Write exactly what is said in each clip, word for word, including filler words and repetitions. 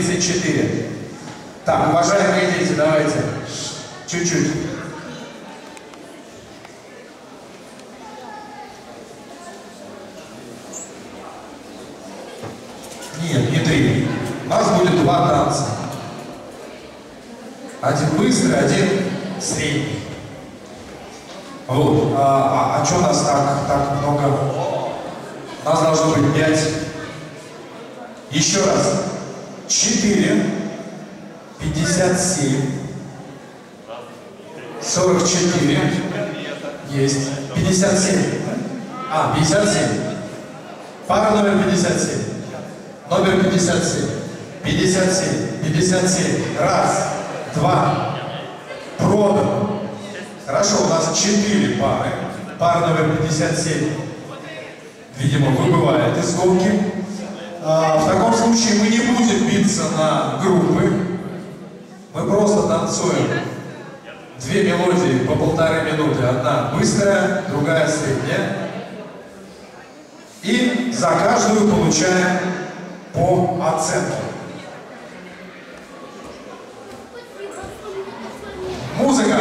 тридцать четыре. Так, уважаемые дети, давайте чуть-чуть. Нет, не три. У нас будет два танца. Один быстрый, один средний. Вот. А, а, а что у нас так, так много? У нас должно быть пять. Еще раз. четыре, пятьдесят семь, сорок четыре. Есть. пятьдесят семь. А, пятьдесят семь. Пара номер пятьдесят семь. Номер пятьдесят семь. пятьдесят семь. пятьдесят семь. Раз, два. Продано. Хорошо, у нас четыре пары. Пара номер пятьдесят семь, видимо, выбывает из гонки. А, в таком случае мы не будем биться на группы. Мы просто танцуем две мелодии по полторы минуты. Одна быстрая, другая средняя. И за каждую получаем по оценке. Музыка!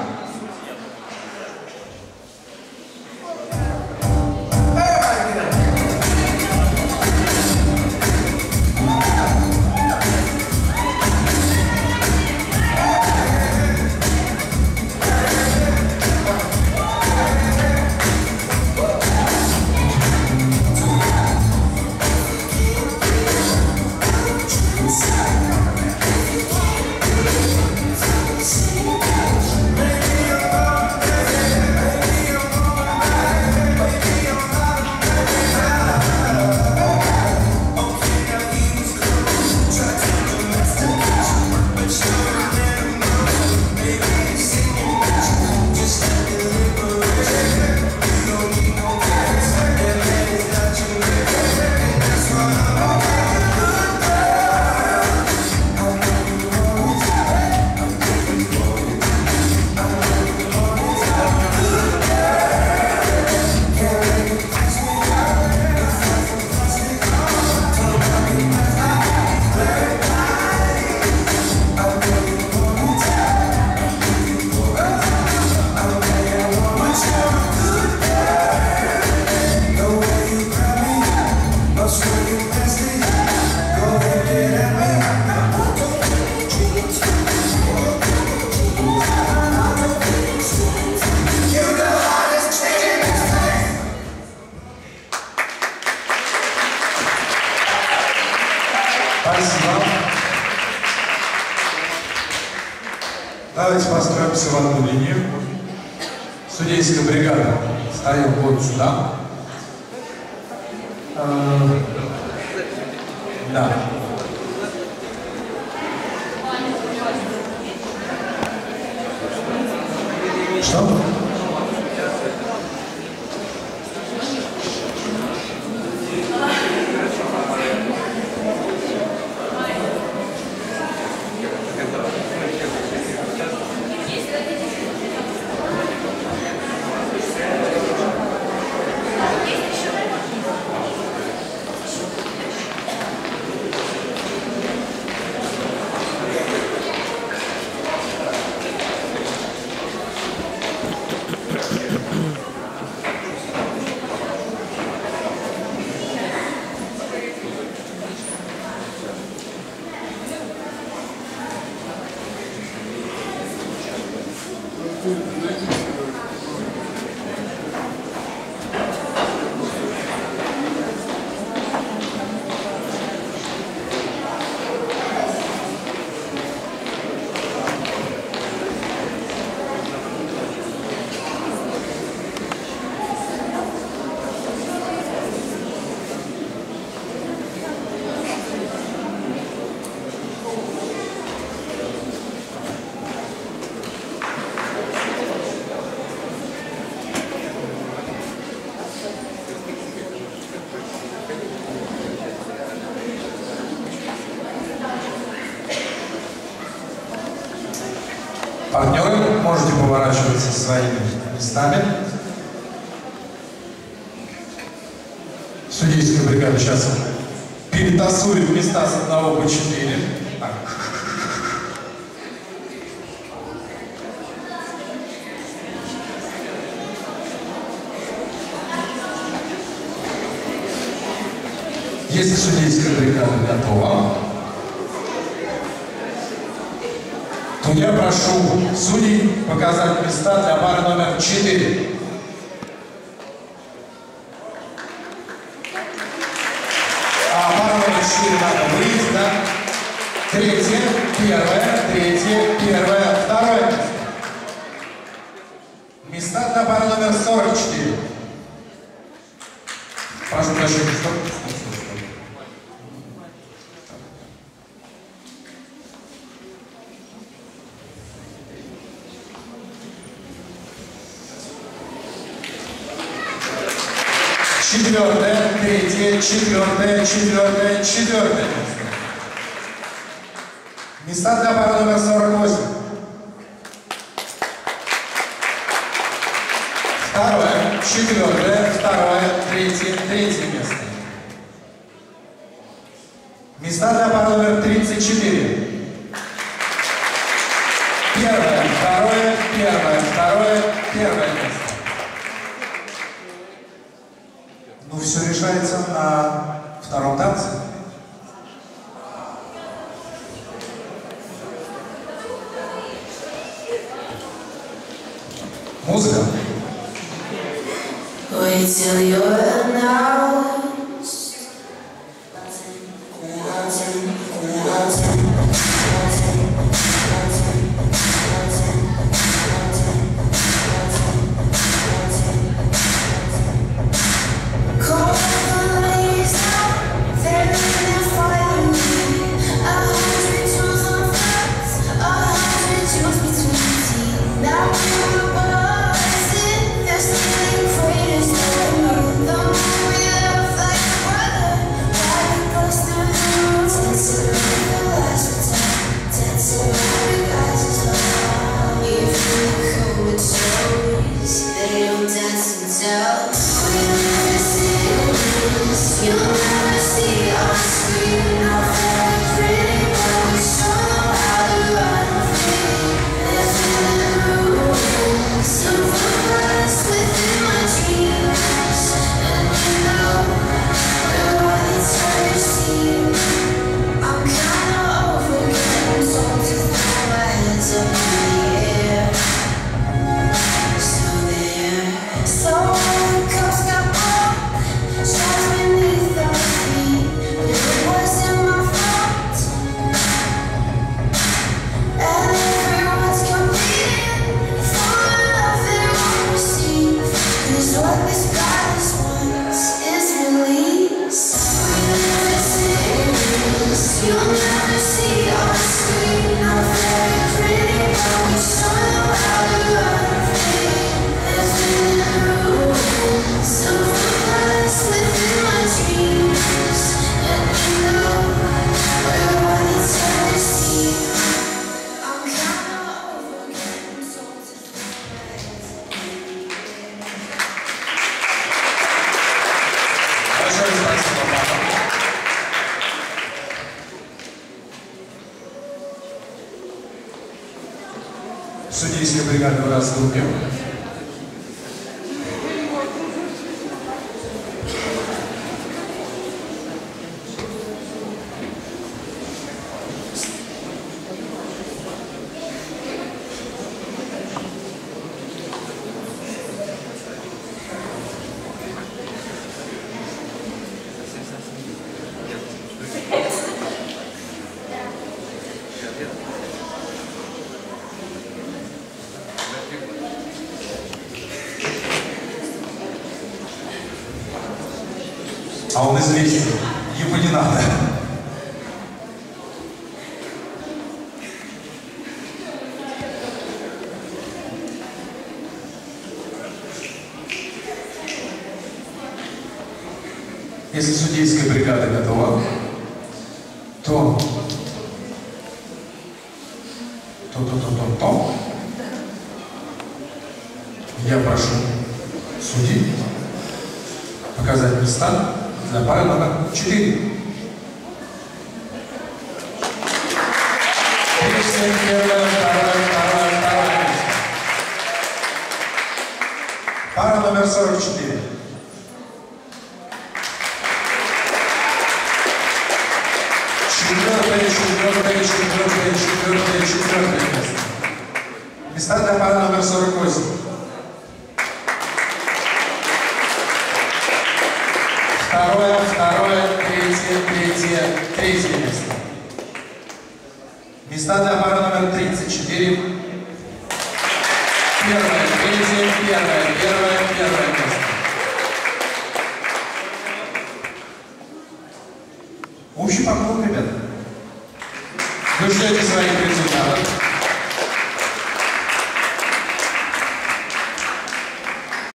Спасибо. Давайте построимся в одну линию. Судейская бригада. Встаем вот сюда. А, да. Что? Партнеры, можете поворачиваться своими местами. Судейская бригада сейчас перед и тасует места с одного по четыре. Так. Если судейская бригада готова, то я прошу судей показать места для пары номер четыре. А пара номер четыре надо выйти, да? Третье, первое, третье, первое, второе место. Места для пары номер сорок четыре. Прошу прощения, что? Четвертое, третье, четвертое, четвертое, четвертое место. Места для пары номер сорок восемь. Второе, четвертое, второе, третье, третье место. Места для пары номер тридцать четыре. Первое, второе, первое, второе, первое место. Ну, все решается на втором танце. Музыка. Wait till you're announced. Судейская бригада в раз в группе. А он известен, его не надо. Если судейская бригада готова, то, то, то, то, то, то, я прошу судей показать места для пары номер четыре. семь, первое, второе, второе, второе место. Пара номер сорок четыре. Четвертое, четвертое, четвертое, четвертое, четвертое место. Места для пары номер сорок восемь. Второе, второе, третье, третье, третье место. Места для пары номер тридцать четыре.